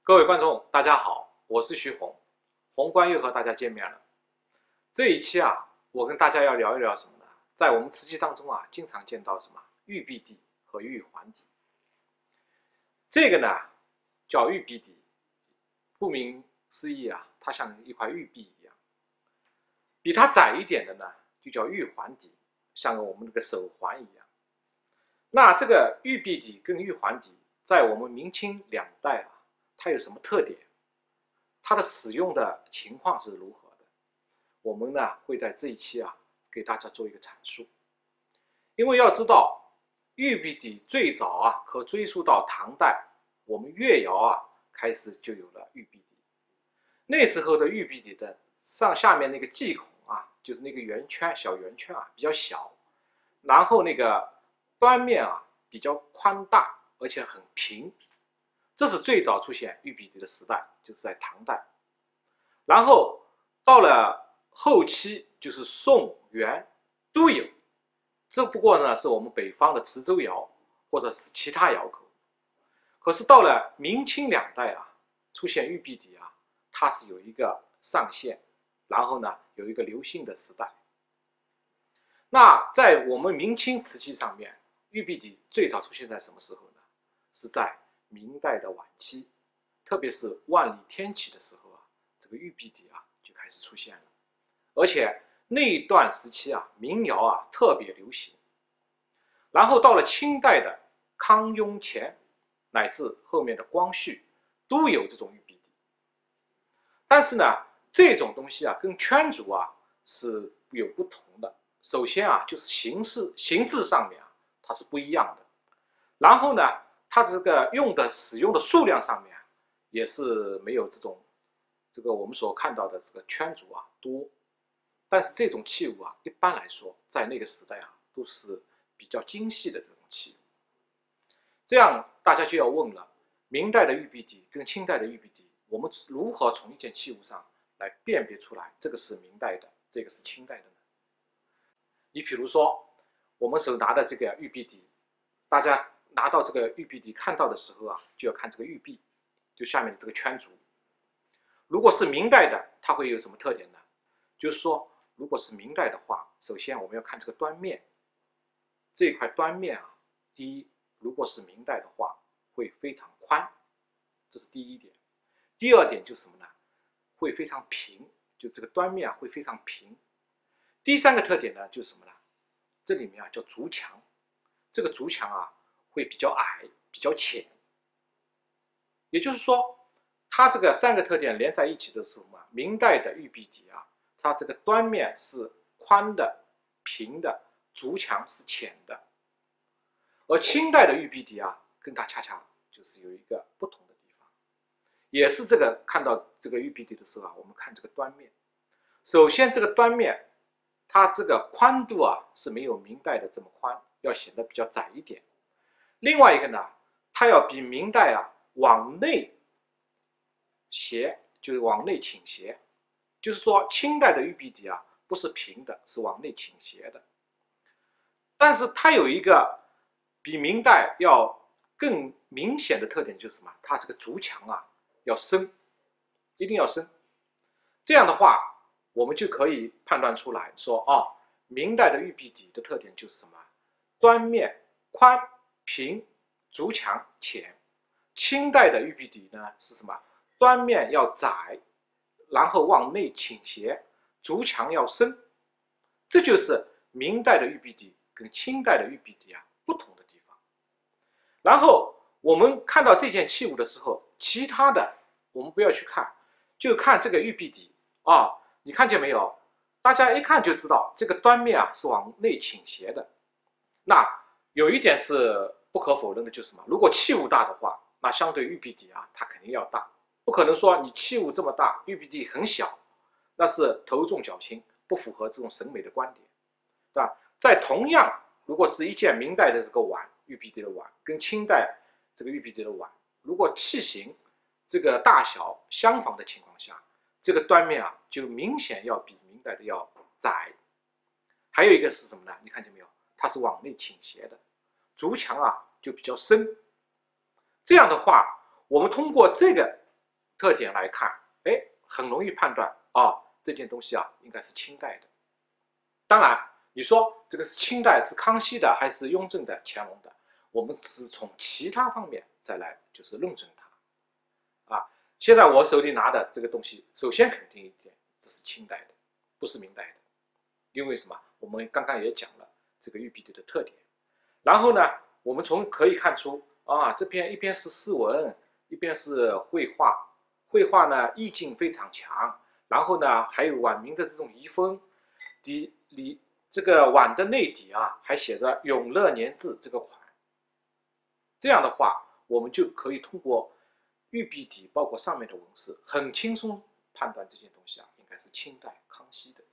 各位观众，大家好，我是徐宏，宏观又和大家见面了。这一期啊，我跟大家要聊一聊什么呢？在我们瓷器当中啊，经常见到什么玉璧底和玉环底。这个呢叫玉璧底，顾名思义啊，它像一块玉璧一样。比它窄一点的呢，就叫玉环底，像我们这个手环一样。那这个玉璧底跟玉环底，在我们明清两代啊，它有什么特点？它的使用的情况是如何的？我们呢会在这一期啊给大家做一个阐述。因为要知道，玉璧底最早啊可追溯到唐代，我们越窑啊开始就有了玉璧底。那时候的玉璧底的下面那个技孔啊，就是那个圆圈小圆圈啊比较小，然后那个端面啊比较宽大，而且很平。这是最早出现玉璧底的时代，就是在唐代。然后到了后期，就是宋元都有，这不过呢是我们北方的磁州窑或者是其他窑口。可是到了明清两代啊，出现玉璧底啊，它是有一个上限，然后呢有一个流行的时代。那在我们明清瓷器上面，玉璧底最早出现在什么时候呢？是在明代的晚期，特别是万历天启的时候啊，这个玉璧底啊就开始出现了，而且那一段时期啊，民窑啊特别流行。然后到了清代的康雍乾，乃至后面的光绪，都有这种玉璧底。但是呢，这种东西啊，跟圈足啊是有不同的。首先啊，就是形制上面啊，它是不一样的。然后呢，它这个使用的数量上面也是没有这个我们所看到的这个圈足啊多。但是这种器物啊，一般来说在那个时代啊都是比较精细的这种器物。这样大家就要问了，明代的玉璧底跟清代的玉璧底，我们如何从一件器物上来辨别出来这个是明代的，这个是清代的呢？你比如说我们手拿的这个玉璧底，大家拿到这个玉璧底看到的时候啊，就要看这个玉璧，就下面的这个圈足。如果是明代的，它会有什么特点呢？就是说，如果是明代的话，首先我们要看这个端面，这一块端面啊，第一，如果是明代的话，会非常宽，这是第一点。第二点就是什么呢？会非常平，就这个端面啊会非常平。第三个特点呢，就是什么呢？这里面啊叫足墙，这个足墙啊会比较矮、比较浅。也就是说，它这个三个特点连在一起的时候嘛，明代的玉璧底啊，它这个端面是宽的、平的，足墙是浅的。而清代的玉璧底啊，跟它恰恰就是有一个不同的地方，也是这个看到这个玉璧底的时候啊，我们看这个端面。首先，这个端面它这个宽度啊是没有明代的这么宽，要显得比较窄一点。另外一个呢，它要比明代啊往内斜，就是往内倾斜。就是说，清代的玉璧底啊不是平的，是往内倾斜的。但是它有一个比明代要更明显的特点，就是什么？它这个足墙啊要深，一定要深。这样的话，我们就可以判断出来说，哦，明代的玉璧底的特点就是什么？端面宽平，足墙浅。清代的玉璧底呢是什么？端面要窄，然后往内倾斜，足墙要深。这就是明代的玉璧底跟清代的玉璧底啊不同的地方。然后我们看到这件器物的时候，其他的我们不要去看，就看这个玉璧底啊，你看见没有？大家一看就知道这个端面啊是往内倾斜的。那有一点是不可否认的，就是什么？如果器物大的话，那相对玉璧底啊，它肯定要大，不可能说你器物这么大，玉璧底很小，那是头重脚轻，不符合这种审美的观点，对吧？在同样，如果是一件明代的这个碗，玉璧底的碗，跟清代这个玉璧底的碗，如果器型这个大小相仿的情况下，这个端面啊就明显要比明代的要窄。还有一个是什么呢？你看见没有？它是往内倾斜的，足墙啊就比较深。这样的话，我们通过这个特点来看，哎，很容易判断啊，这件东西啊应该是清代的。当然，你说这个是清代是康熙的还是雍正的、乾隆的，我们是从其他方面再来就是论证它啊。现在我手里拿的这个东西，首先肯定一点，这是清代的，不是明代的，因为什么？我们刚刚也讲了这个玉璧帝的特点。然后呢，我们可以看出啊，这边一边是诗文，一边是绘画，绘画呢意境非常强，然后呢还有晚明的这种遗风，这个碗的内底啊还写着永乐年制这个款。这样的话，我们就可以通过玉璧底包括上面的纹饰，很轻松判断这件东西啊应该是清代康熙的。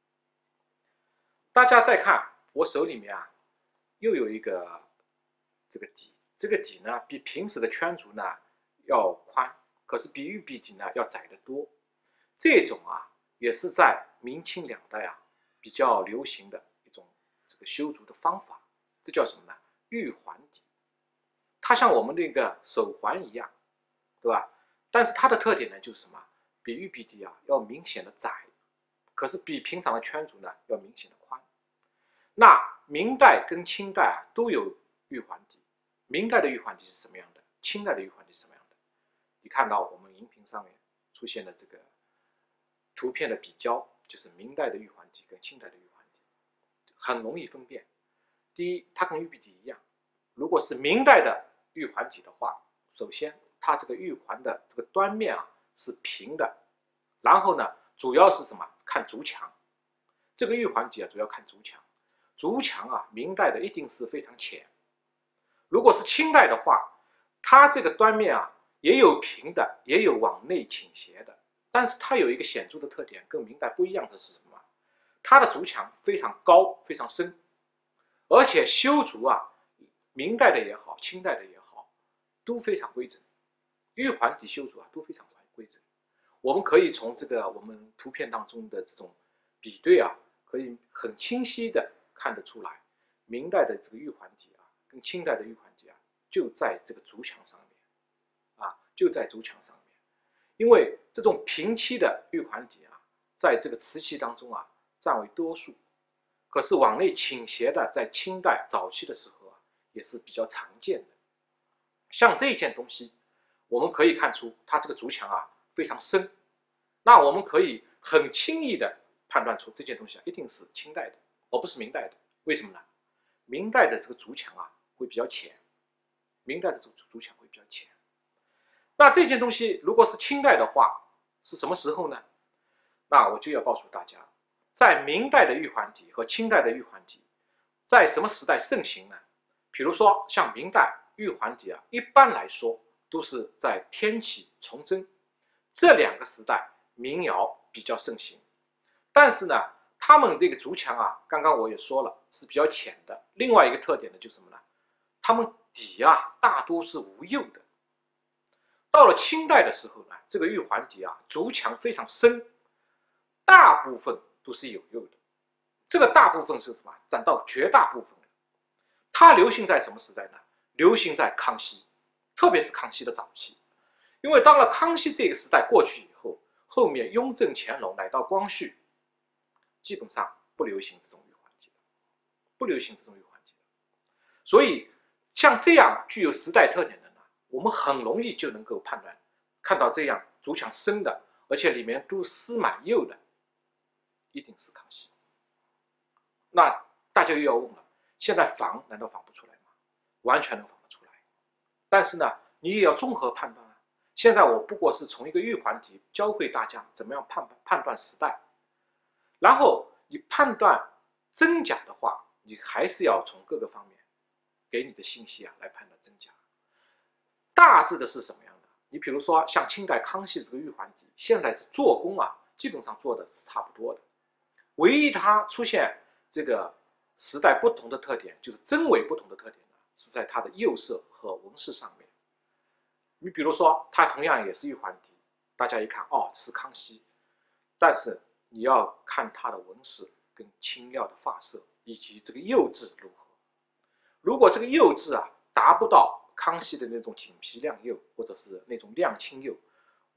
大家再看我手里面啊，又有一个这个底，这个底呢比平时的圈足呢要宽，可是比玉璧底呢要窄得多。这种啊也是在明清两代啊比较流行的一种这个修足的方法，这叫什么呢？玉环底。它像我们那个手环一样，对吧？但是它的特点呢就是什么？比玉璧底啊要明显的窄，可是比平常的圈足呢要明显的宽。那明代跟清代啊都有玉环底，明代的玉环底是什么样的？清代的玉环底是什么样的？你看到我们荧屏上面出现的这个图片的比较，就是明代的玉环底跟清代的玉环底，很容易分辨。第一，它跟玉璧底一样，如果是明代的玉环底的话，首先它这个玉环的这个端面啊是平的，然后呢主要是什么？看足墙。这个玉环底啊主要看足墙，足墙啊明代的一定是非常浅。如果是清代的话，它这个端面啊也有平的，也有往内倾斜的，但是它有一个显著的特点，跟明代不一样的是什么？它的足墙非常高，非常深，而且修足啊，明代的也好，清代的也好，都非常规整。玉环底修足啊都非常规整。我们可以从这个我们图片当中的这种比对啊，可以很清晰的看得出来，明代的这个玉环底啊，跟清代的玉环底啊，就在这个足墙上面啊，就在足墙上面。因为这种平漆的玉环底啊，在这个瓷器当中啊占为多数，可是往内倾斜的，在清代早期的时候啊，也是比较常见的。像这件东西，我们可以看出它这个足墙啊非常深，那我们可以很轻易的判断出这件东西啊一定是清代的，而不是明代的。为什么呢？明代的这个足墙啊会比较浅，明代的足墙会比较浅。那这件东西如果是清代的话，是什么时候呢？那我就要告诉大家，在明代的玉环底和清代的玉环底，在什么时代盛行呢？比如说像明代玉环底啊，一般来说都是在天启、崇祯这两个时代民窑比较盛行。但是呢，他们这个足墙啊，刚刚我也说了是比较浅的。另外一个特点呢，就是什么呢？他们底啊大多是无釉的。到了清代的时候呢，这个玉环底啊，足墙非常深，大部分都是有釉的。这个大部分是什么？占到绝大部分的。它流行在什么时代呢？流行在康熙，特别是康熙的早期。因为当了康熙这个时代过去以后，后面雍正、乾隆乃到光绪，基本上不流行这种玉环底了，不流行这种玉环底了。所以像这样具有时代特点的呢，我们很容易就能够判断，看到这样足墙深的，而且里面都施满釉的，一定是康熙。那大家又要问了，现在仿难道仿不出来吗？完全能仿得出来。但是呢，你也要综合判断啊。现在我不过是从一个玉环底教会大家怎么样判断时代，然后你判断真假的话，你还是要从各个方面给你的信息啊来判断真假。大致的是什么样的？你比如说像清代康熙这个玉环底，现在是做工啊，基本上做的是差不多的，唯一它出现这个时代不同的特点，就是真伪不同的特点呢，是在它的釉色和纹饰上面。你比如说，它同样也是玉环底，大家一看哦是康熙，但是你要看它的纹饰跟青料的发色以及这个釉质如何。如果这个釉质啊达不到康熙的那种锦皮亮釉，或者是那种亮青釉，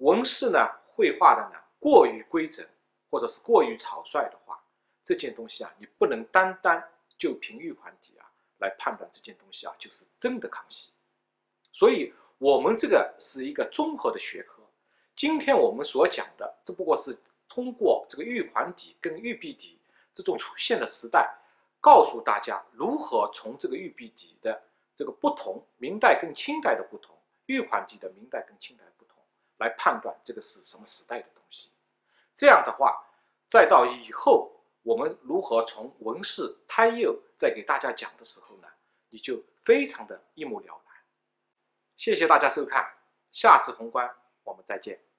纹饰呢绘画的呢过于规整，或者是过于草率的话，这件东西啊，你不能单单就凭玉环体啊来判断这件东西啊就是真的康熙。所以我们这个是一个综合的学科。今天我们所讲的只不过是通过这个玉环体跟玉璧体这种出现的时代，告诉大家如何从这个玉璧体的这个不同，明代跟清代的不同，玉环体的明代跟清代的不同，来判断这个是什么时代的东西。这样的话，再到以后我们如何从纹饰、胎釉再给大家讲的时候呢，你就非常的一目了然。谢谢大家收看，下次宏观我们再见。